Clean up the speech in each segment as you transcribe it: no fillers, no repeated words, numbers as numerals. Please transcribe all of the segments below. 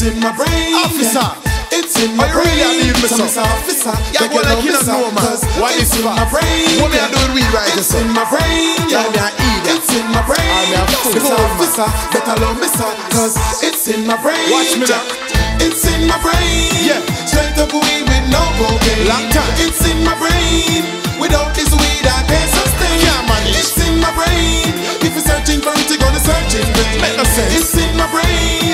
It's in my brain. Officer, it's in my brain. Really, I so Mr. Officer, yeah, go like you don't know, man. What is in my brain? What me I do with weed right? It's in my brain. Yeah, me I eat it. It's in my brain. Mr. Officer, better love me, sir, cause it's in my brain. Watch me now. It's in my brain. Yeah. Straight up weed with no cocaine. Long time. It's in my brain. Without this weed I can't sustain. Yeah, man. It's in my brain. If you're searching for it, you're gonna search in vain. Make no sense. It's in my brain.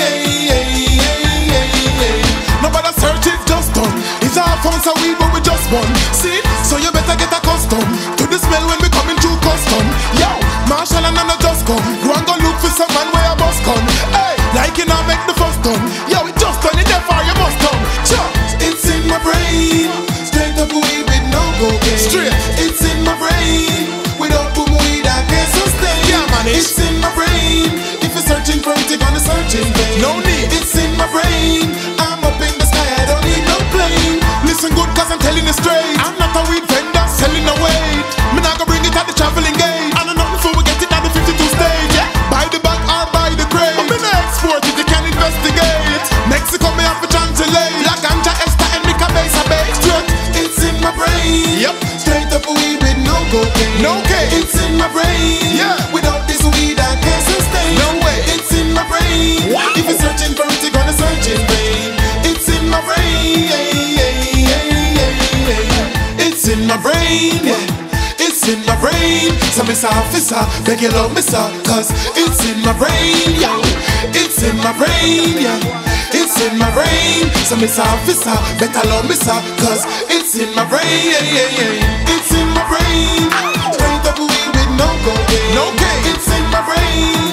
Nobody search it, just done. It's our phones, so weed, but we just one. See? So you better get accustomed to the smell when we coming through custom. Yo, Marshall and Anna just come. Go and go look for some man where I must come. Hey, like you now make the first done. Yo, it just done, it therefore you must come. Sure. It's in my brain. Straight up weed with no cocaine. Straight. It's in my brain. Without boom weed I can't sustain. Yeah, man. It's in my brain. If you're searching for it, you're gonna search in vain. No need. It's in my brain. I'm up in the sky, I don't need no plane. Listen good, cause I'm telling you straight. I'm not a weed vendor selling away. Me not gonna bring it at the traveling gate. I know nothing before we get it at the 52 stage. Yeah. Buy the bag or buy the crate. I'm gonna export it, you can investigate. Mexico me have to translate. La ganja esta and make a base a base. It's in my brain. Yep. Straight up weed with no cocaine. No cake. It's in my brain. Yeah. Without this weed I can't sustain. No way. It's in my brain. Wow. If you're searching for it, you're gonna search in vain. It's in my brain. It's in my brain. It's in my brain. So Mr. Officer, beg you love me, sir, cause it's in my brain. Yeah. It's in my brain. Yeah. It's in my brain. So Mr. Officer, better love me, sir, cause it's in my brain. It's in my brain. Straight up weed with no cocaine. No cake. It's in my brain.